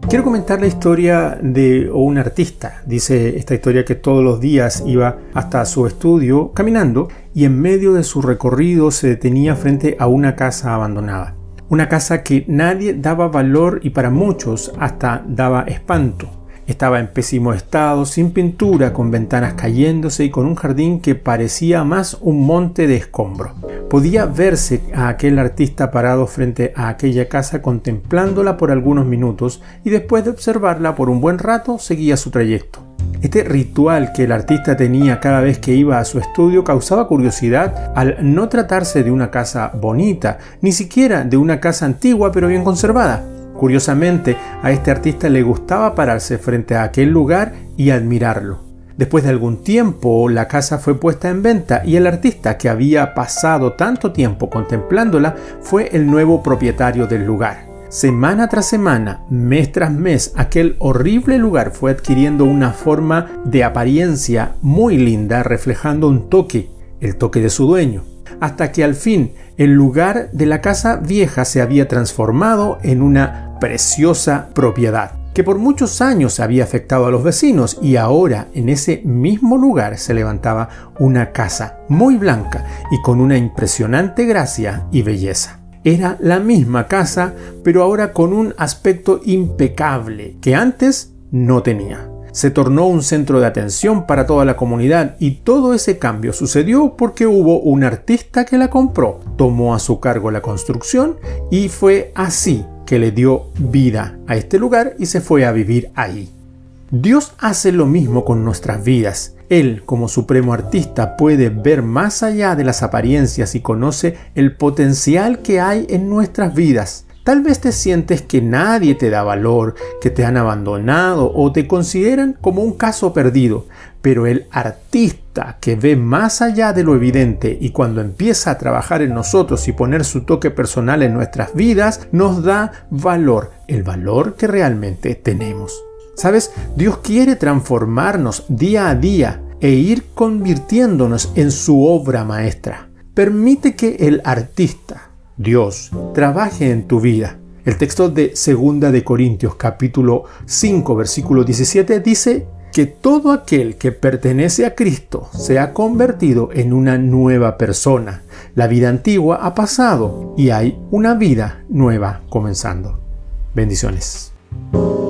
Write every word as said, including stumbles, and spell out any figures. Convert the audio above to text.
Quiero comentar la historia de un artista. Dice esta historia que todos los días iba hasta su estudio caminando y en medio de su recorrido se detenía frente a una casa abandonada. Una casa que nadie daba valor y para muchos hasta daba espanto. Estaba en pésimo estado, sin pintura, con ventanas cayéndose y con un jardín que parecía más un monte de escombros. Podía verse a aquel artista parado frente a aquella casa contemplándola por algunos minutos y después de observarla por un buen rato seguía su trayecto. Este ritual que el artista tenía cada vez que iba a su estudio causaba curiosidad al no tratarse de una casa bonita, ni siquiera de una casa antigua pero bien conservada. Curiosamente, a este artista le gustaba pararse frente a aquel lugar y admirarlo. Después de algún tiempo, la casa fue puesta en venta y el artista, que había pasado tanto tiempo contemplándola, fue el nuevo propietario del lugar. Semana tras semana, mes tras mes, aquel horrible lugar fue adquiriendo una forma de apariencia muy linda, reflejando un toque, el toque de su dueño. Hasta que al fin el lugar de la casa vieja se había transformado en una preciosa propiedad que por muchos años había afectado a los vecinos, y ahora en ese mismo lugar se levantaba una casa muy blanca y con una impresionante gracia y belleza. Era la misma casa, pero ahora con un aspecto impecable que antes no tenía. Se tornó un centro de atención para toda la comunidad y todo ese cambio sucedió porque hubo un artista que la compró, tomó a su cargo la construcción y fue así que le dio vida a este lugar y se fue a vivir ahí. Dios hace lo mismo con nuestras vidas. Él, como supremo artista, puede ver más allá de las apariencias y conoce el potencial que hay en nuestras vidas. Tal vez te sientes que nadie te da valor, que te han abandonado o te consideran como un caso perdido, pero el artista que ve más allá de lo evidente y cuando empieza a trabajar en nosotros y poner su toque personal en nuestras vidas, nos da valor, el valor que realmente tenemos. ¿Sabes? Dios quiere transformarnos día a día e ir convirtiéndonos en su obra maestra. Permite que el artista, Dios, trabaje en tu vida. El texto de Segunda de Corintios capítulo cinco versículo diecisiete dice que todo aquel que pertenece a Cristo se ha convertido en una nueva persona. La vida antigua ha pasado y hay una vida nueva comenzando. Bendiciones.